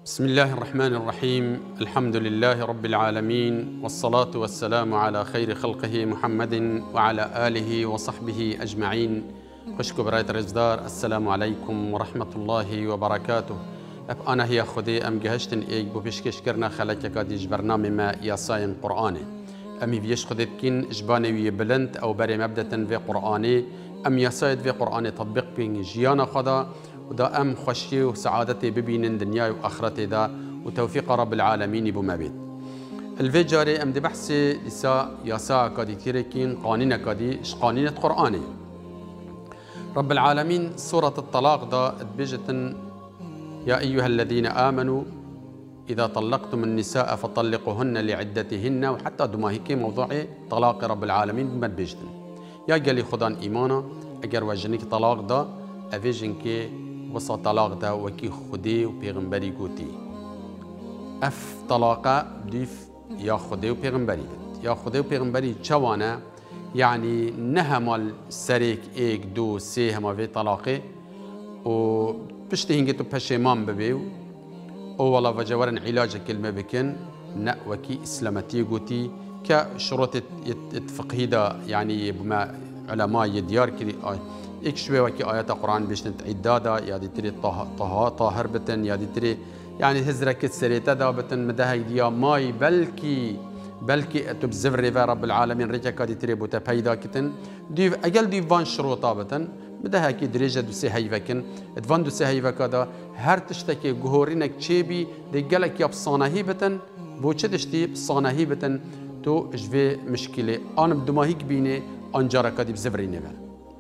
بسم الله الرحمن الرحيم. الحمد لله رب العالمين، والصلاة والسلام على خير خلقه محمد وعلى آله وصحبه أجمعين. خشكو برايت رزدار، السلام عليكم ورحمة الله وبركاته. أنا هي خدي أم جهشتن إيج بوبشكش كرنا خلك كاديج برنامج ما ياساين قرآني أمي بيش خدتكين إجباني ويبلنت أو بري مبدأ في قرآني أم ياسايد في قرآني تطبيق بين جيانا خدا ودا أم خشي وسعادتي ببين دنيا وآخرتي دا وتوفيق رب العالمين بما بيت. الفيجاري أم دي بحثي لسا ياسا كادي تيركين قانين كادي إش قانينة قرآني رب العالمين. سورة الطلاق دا اتبجتن يا أيها الذين آمنوا إذا طلقتم النساء فطلقوهن لعدتهن، وحتى دماهيكي موضوعي طلاق رب العالمين بمدبجتن يا جالي خدان إيمانا أجر وجنك طلاق دا أفيجنكي وصا طلاق دا وكي خدي وبيغمبري قوتي أف طلاقة ديف يا خدي وبيغمبري يا خدي وبيغمبري تشوانا يعني نهمال سريك إيك دو سي هما في طلاقي و بشتهنجتو بشيمان ببيو أو والله فجورن علاج كلمة بكن نا وكي إسلامتي قوتي كشروط الفقهية يعني بما علماء يديار كلي إيك شوي وكي آيات القرآن بيشتن عدادا يا دي تري طاهر بتن يا دي تري يعني هزرك السريتا دا بتن مدها يديا ماي بلكي تبزفري رب العالمين رجعك دي تري بوتا بيدا كتن دي أجل دي فان شروطا بتن بدها هيك درجة دو سي هيفكن ادفان دو سي هيفكا دا هر تشتكي جهورينك تشيبي دي قالك يا بصانهي بتن بو تشتي بصانهي بتن تو اجفي مشكلة أنا بدو هيك بيني أنجارك دي بزفري نبال.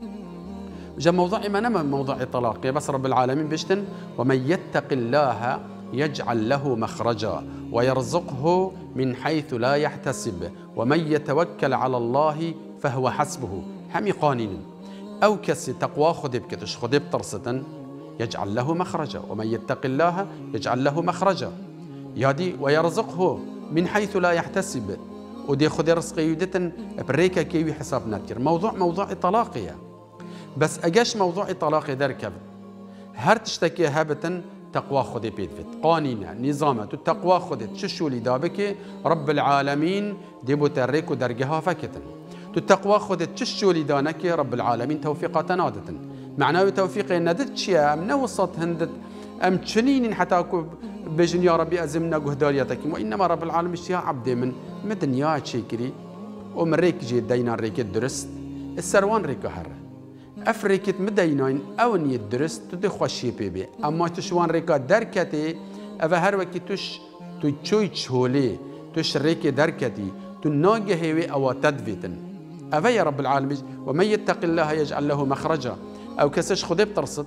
جا موضوعي ما نما موضوع طلاقي بس رب العالمين بيشتن ومن يتق الله يجعل له مخرجا ويرزقه من حيث لا يحتسب ومن يتوكل على الله فهو حسبه. همي قانين أو كسي تقوى خدب كتش خدب طرسة يجعل له مخرجا ومن يتق الله يجعل له مخرجا يادي ويرزقه من حيث لا يحتسب ودي خدي رزقي يدتن بريكا كيوي حساب ناتير. موضوع طلاقية بس أجاش موضوع طلاقي دركب هر تشتكي هابتن تقوى خدي بيدفت قانينا نظامة التقوى خدي تششو لدابك رب العالمين ديبو تريكو درجها فكتن التقوى خدت تششو لدانك رب العالمين توفيقات نادة معناه توفيق ندت شيء من وسط هندت أم تشنين حتى أكو بجن يا ربي أزمنا جهداريتك وإنما رب العالمين يا عبد من مدنيا شيكري ومريك جي دينا ريك درست السروان ريك هر أفريكت مدينين أو ني درست تدخشي بيبي أما تشوان ريك دركتي أفهر وكي تشوي تشولي تشريك دركتي تناجه أو تدفيتن أفيا رب العالمين ومن يتق الله يجعل له مخرجا أو كسش خدي بترصد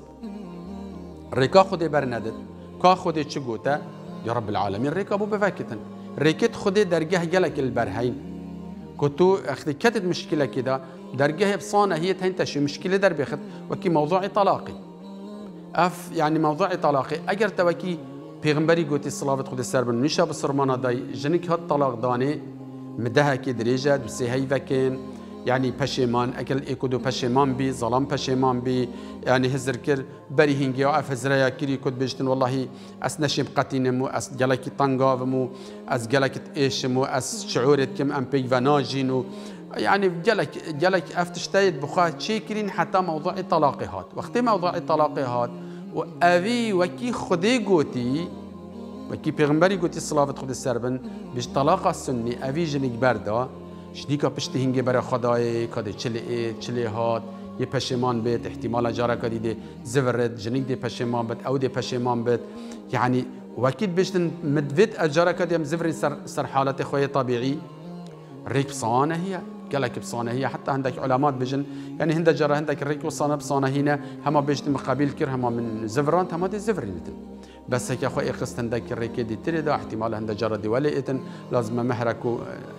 ريكا خدي برندت كا خدي تشجوتا يا رب العالمين ريكا أبو بفاكتن ريكت خدي درجه جلك البرهين كنتو أخذي كتت مشكلة كده درجه بصانة هي تهنتش مشكلة در بيخت وكي موضوع طلاقي يعني موضوع طلاقي أجر توكي بيغمبري قوتي الصلاة خدي السربن نشا بصرمانة داي جنك هاد طلاق داني مدها كي دريجة بسي هيفكين يعني پشیمان اکل اکودو پشیمان بی ظلام پشیمان بی يعني هزر كر بري هنگي وقف هزريا كري كود بيجتن والله اس نشم قتينمو اس جلكي طنقافمو اس جلكي ايشمو اس شعورت كم ام بي فناجينو يعني جلك افتشتايد بخات شيكرين حتى موضوع طلاقهات وقت موضوع طلاقهات وابي وكي خدي قوتي وكي پیغمبري قوتي صلاة خد السربن بيش طلاق السني ابي جنك بردا شديكا بشتهنگي برا خداي كده چلي هات يه پشمان بيت احتمال جارا كده دي زفرت جنك دي پشمان بيت او دي پشمان بيت يعني واكيد بيشتن مدفت اجارا كده مزفر سر حالات خوي طبيعي ريك بصانه هي قالك بصانه هي حتى عندك علامات بجن يعني هند جرا عندك الريك وصانه بصانه هنا هما بيشتن مقابل كير هما من زفران هما دي زفرين بس هيك اخوي قصت عندك الريك دي تري دا احتمال هند جرا دي وليتن لازم مهركو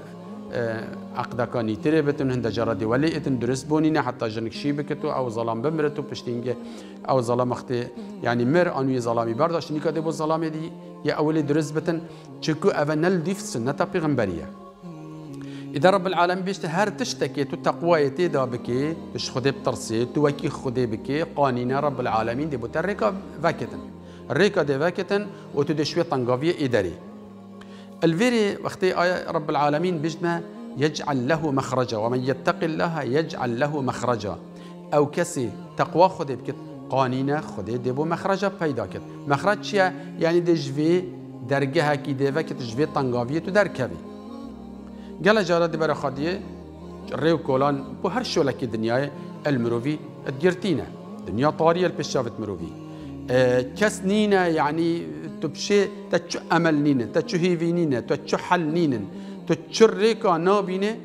عقدك نيتري بتن هند جردي ولي اتن درس بونينا حتى جنك شي بكتو او ظلام بمرتو بشتينجي او ظلام اختي يعني مر انوي ظلامي برداشت نيكا دي بو ظلامي دي يا اولي درس بتن تشكو افنل ديف سنه پیغمبريه اذا رب العالمين بيشت هر تشتكي تو تقوى تيدا بكي بش خدي بترسي تو وكي خدي بكي قانين رب العالمين دي بتركا فاكتن ريكا ديفاكتن وتدشوي طنقافية إداري الفيري وقت آية رب العالمين بجنا يجعل له مخرجا ومن يتق الله يجعل له مخرجا أو كسي تقوى خده بكت قانينة خده ديبو مخرجا پیدا كت مخرج چيا يعني دجوي درجها كي ديفاكت جوي طنقافية تدركبي قال جارة دي برا خديه ريو كولان بو هر شولك دنياي المروفي اتجرتينا دنيا طارية البشافت مروفي كس نينا يعني تبشي تتشو أمل نينا تتشو هيفي نينا تتشو حل نينا تتشو ريكا نابينه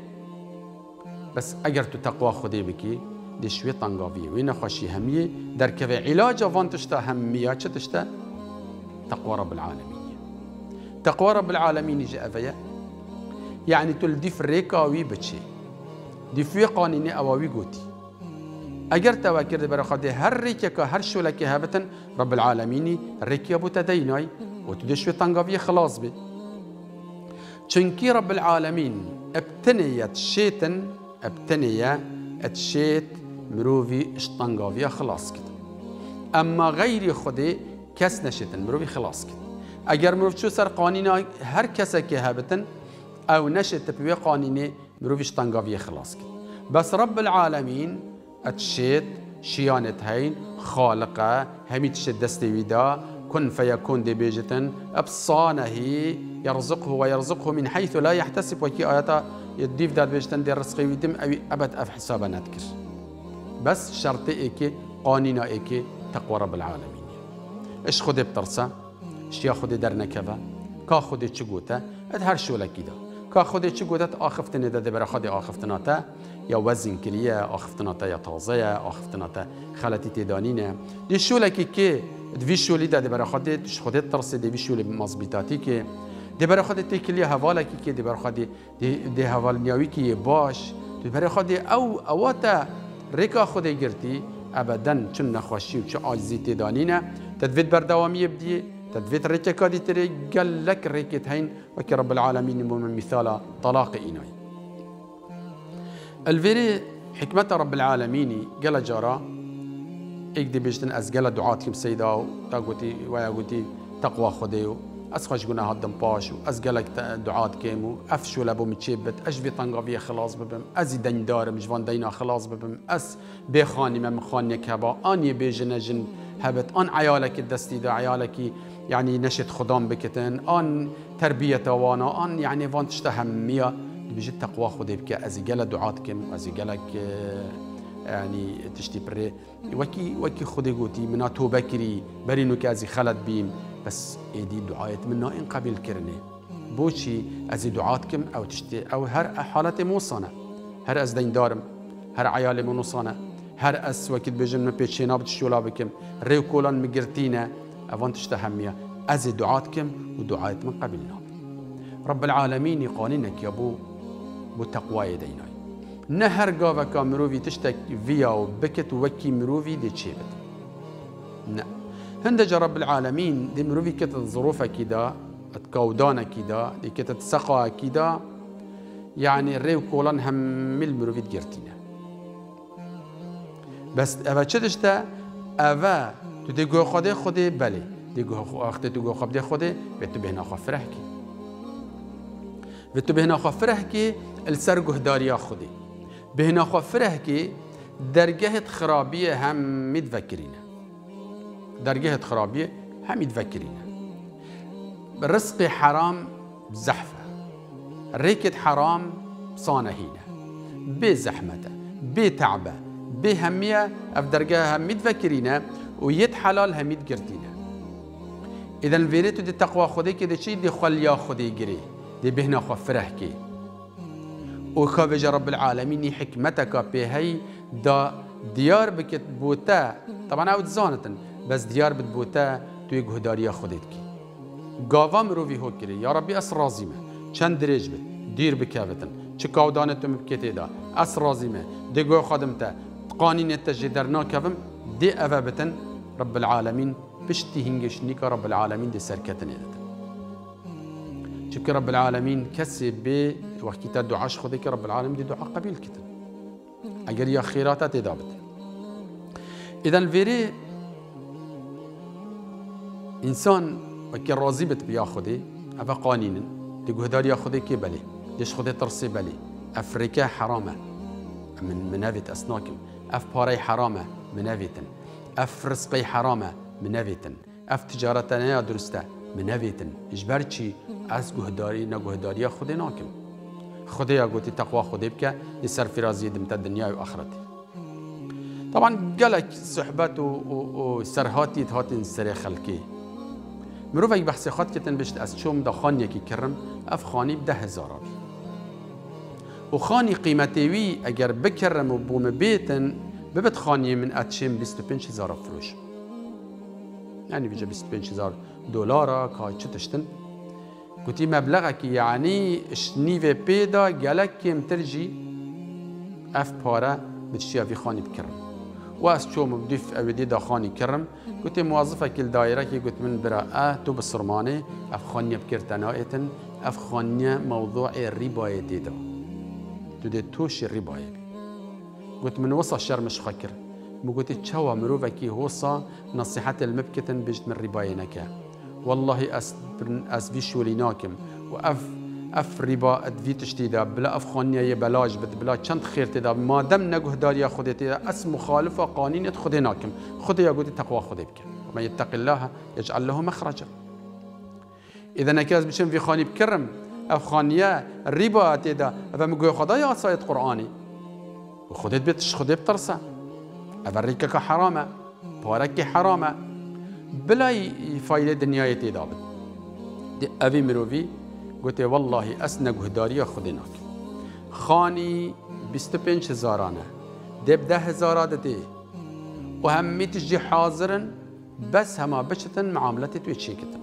بس اگر تو تقوى خدي بكي دي شوي طنقافية وين خوشي همية در كفي علاج وان تشتا همية چه تشتا تقوى رب العالمين تقوى رب العالمين جاء فيا يعني تلدي في ريكاوي بتشي دي في قانيني أواوي قوتي أجر تواكر برا خدي هر ريكا هر شولك هابتن رب العالمين ريكيا بو تديناي وتدشوي طنقافية خلاص بي چنكي رب العالمين ابتنيت شيتن ابتنية اتشيت مروفي اشطنقافية خلاص كده أما غير خدي كس نشيتن مروفي خلاص كده أجر مروف شو سر قانينا هر كسك هابتن أو نشت بوي قانيني مروفي اشطنقافية خلاص كده بس رب العالمين اتشيت شيانت هين خالقة همي تشد دستويدا كن فيكون دي بيجتن أبصانه يرزقه ويرزقه من حيث لا يحتسب وكي آياتا يديف داد بيجتن دي الرزق ويدم أو أبد أف حسابا نذكر بس شرطي إيكي قانينا إيكي تقوى رب العالمين إيش خدي بترسا إيش يا خدي درنا كذا كا خدي تشجوتا أدهر شو لك كده كا خدي تشجوتا آخفتنا ده برا خدي آخفتناتا يا وزن كلية آخفتناتا يا طازية آخفتناتا خالتي تدانينا دي شو لك كي دویشو لیده دی برای خودت خودت ترسه دویشو لی مزبیتاتی که دی برای خودت تکلیه حواله که دی برای خودت دی حوال نیاوی که باش دی برای خودت او اواتا ریکا خودت گرتی ابداً چون نخواشی و چه عاجزی تدانینه تدوید بردوامی بدی تدوید ریکا کادی تری قال لك ریکت هین و که رب العالمین من مثال طلاق اینای الفيري حكمة رب العالمين قال جارا اكدي بيجتن ازقل دعاتكم سيدا تاقوتي ويا قوتي تقوى خديو اسخش قلنا هادم باش وازقلك دعات كيمو افشو لابو متشيبت اشبي طنقافية خلاص ببم ازي دين دار مجوان دينا خلاص ببم اس بيخاني من مخاني كبا اني بيجنجن هبت ان عيالك الدستي دا عيالك يعني نشت خدام بكتن ان تربية وانا ان يعني وان تشتهمية بيجي تقوى خدي بك ازقل دعاتكم ازقلك يعني تشتي بري وكي خدي قوتي منا توبة كري برينو كازي خلد بيم بس ايدي دعايت منا ان قبل كرني بوشي ازي دعاتكم او تشتي او هر حالتي موصانة هر از دين دارم هر عيالي منوصانة هر اس وكي بيجن من بيتشينا بتشولا بكم ريو كولان مقرتينا اوان تشتهمية ازي دعاتكم ودعايت من قبلنا رب العالمين يقانينك يا بو تقوى يدينا نهر قاوة كامروفي تشتك فيا وبكت وكي مروفي دي تشيبت نا هندج رب العالمين دي مروفي كت الظروف كده تكودانا كده دي كت تسقى كده يعني الريو كولان هم المروفي تجرتينا بس أفا تشتشتا أفا تدقو خودي بلي دقو أختي تدقو خودي بيتو بهنا خفرحكي بيتو بهنا خفرحكي السرقه داريا خودي بهنا خفرحكي درجة خرابية هم متفكرين درجة خرابية هم متفكرين رزق حرام زحفة ريكة حرام صانهينة بزحمته بتعبه بهمية أفدرجة هم متفكرين ويد حلال هم متقرتين إذا الفيريتو دي تقوى خودي كده شيء دي خليا خودي جري دي بهنا خفرحكي وخافج رب العالمين حكمتك بهي دا ديار بكت بوتا طبعا عود زانتن بس ديار بتبوتا توي جهداريا خودتك قاوا مروفي هوكري يا ربي اس رازيمه چند دريج بت دير بكافتن چكاو دانتم بكتي دا اس رازيمه دي جو خدمته قانين التجدرنا كفم دي افابتن رب العالمين بشتي هنجش نيكا رب العالمين دي سركتن شكر رب العالمين كسب ب وقت دعاش خذك رب العالمين دي دعاء قبيل كتن اگر يا خيراتات دابت اذا الفيري انسان وكي راضي بت بيا خودي افا قانين دي جهداريا خودي كي بلي ديش خودي ترسي بلي افريكا حرامه من منافت اسناكم اف باري حرامه منافيتن اف رزقي حرامه منافيتن اف تجارتنا درسته منافيتن اجبرتشي از جهداري نجهداريا خودي ناكم خودي يا قوتي تقوى خودي بك يسر في رازي دمت الدنيا واخرتي. طبعا قالك صحبات وسرهاتي هاتين سري خلقي مروف اي بحث خاط كتن بشت از شوم دا خاني كي كرم اف خاني ب 10,000 وخاني قيمتي اگر بكرم وبوم بيتن ببت خاني من اتشم 25,000 فلوس يعني بيجي 25,000 دولار كاي تشتن قلتي مبلغك يعني شنيفي بيدا قالك كم ترجي اف بارا بتشتيها في خاني بكرم واس شو مبديف أودي داخاني كرم قلت موظفة كل دائرة كي قلت من برا تو بصرمانة أفخانية بكرتنائتن أفخانية موضوع الرباية ديدا تودي توش الرباية قلت من وصى الشر مش خكر مو قلت تشوا مروفة كي وصى نصيحة المبكتن بجد من رباية نكا والله أس فيشوليناكم اف ربا ادوی تشتیدا بلا اف خانیه بلاج بد بلا چند خیر تدا ما دم نگهداری خودت اس مخالف قانون خود ناکم خود یا گوتی تقوا خود بک ومن يتق الله يجعل له مخرجا اذا نکاز بشم في خاني بكرم اف خانیه ربا تدا فمگو خدایا سایت قرآنی و خودت بتش خود بترسا افریکا که حرامه پارک حرامه بلا فایده دنیای تدا دی اوی مروی قلت والله أسنى جهداريا خدناك خاني 25,000 دي ب 10,000 دي وهم تجي حاضرا بس هما بشتن معاملتي تويتشيكتن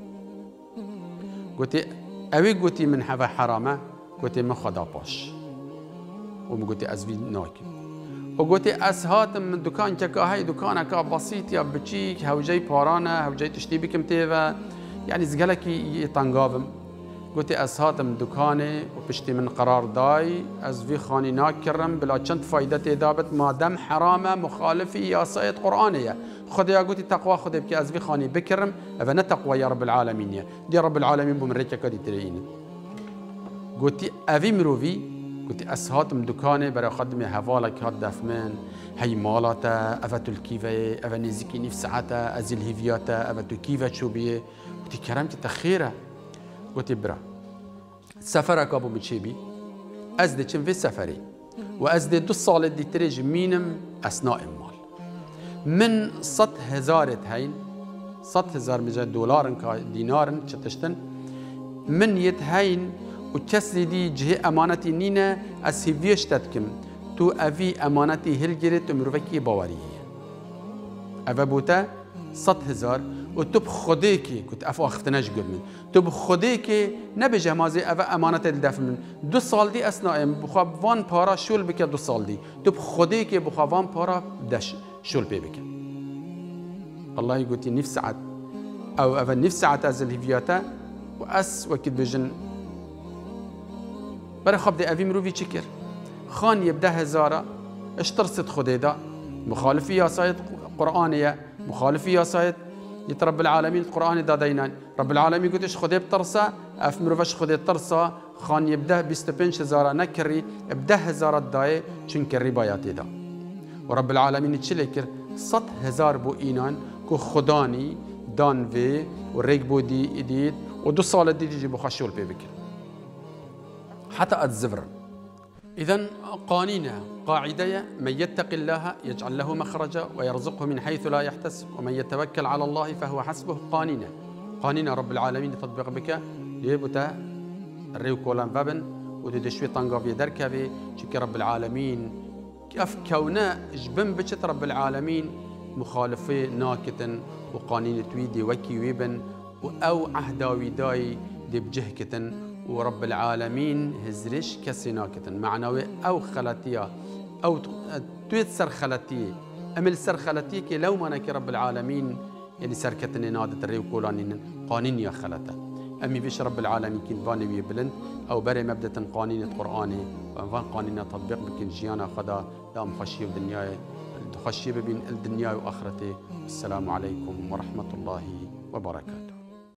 قلت أوي قلت من حفا حرامة قلت من خدا باش وقلت أزوي ناكي وقلت أسهات من دكان كا هاي دكانك بسيط يا بتشيك هوجي بارانا هوجي تشتي بكم تيفا يعني زقلك يطنقافم قلت أسهاتم دكاني وبشتي من قرار داي از في خاني ناكرم بلا چند فايدة دابت ما دام حرامة مخالفي يا سيد قرآنية خد يا قلت تقوى خد بك از في خاني بكرم افنا تقوى يا رب العالمين يا دي رب العالمين بمريكا كدي ترين قلت افي مروفي قلت أسهاتم دكاني برا خدمي هفالك هاد دفمن هي مالاتا افتو الكيفة افا نزيكي نفسعتا از الهيفياتا افتو كيفة شوبيه قلت كرمت تخيرة قلت برا سفرك ابو متشيبي ازدي كم في سفري وازدي 2 سال دي تريج مينم اثناء المال من 100,000 هين 100,000 مجال دولار دينار تشتن من يتهين وكسري دي جه امانتي نينا اسيفيش تتكم تو افي امانتي هلجرت مروفكي باوريه افبوتا 100,000 وتب خديكي كنت افو اختناش قد من تب خديكي نبجه مازي افا امانه الدفن من 2 سال دي اثناء بخاب وان بارا شول بك 2 سال دي تب خديكي بخاب وان بارا دش شول بك الله يقولي نفس ساعه او افا نفس ساعه از الهيفياتا واس وكد بجن برا خاب دي افي مروفي تشكر خان يبدا هزاره اشترست خديدا مخالفي يا سايد قرانيه مخالفي يا سايد رب العالمين القرآن دادينان رب العالمين قلتش خدي بترسا اف مروفش خدي ترسا خان يبدا 25,000 نكري ابدا 1000 داي چونك الربايات دا ورب العالمين تشلكر 100,000 بو اينان كو خداني دان في وريك بو دي اديد و2 سال دي تجي بخشول بيبكر حتى الزفر إذن قانينا قاعدة من يتق الله يجعل له مخرجا ويرزقه من حيث لا يحتسب ومن يتوكل على الله فهو حسبه قانينا رب العالمين تطبق بك ليبتا الريو كولان فابن ودشوي طنقافي دركبي شكي رب العالمين كيف كونا جبن بشت رب العالمين مخالفي ناكتا وقانين تويدي وكي ويبن أو عهداوي داي دي بجهكتا ورب العالمين هزرش كسيناكتن معنوي أو خلاتية أو تويت سر خلاتية أمل سر خلاتية كي لو ما نكي رب العالمين يعني سركتني نادت الريو كولانين قانين يا خلاتا أمي بيش رب العالمين كين فاني ويبلن أو بري مبدأ قانين القرآني وانفان قانين تطبيق بكين جيانا خدا دام خشي بدنياي خشي بين الدنيا وآخرته. السلام عليكم ورحمة الله وبركاته.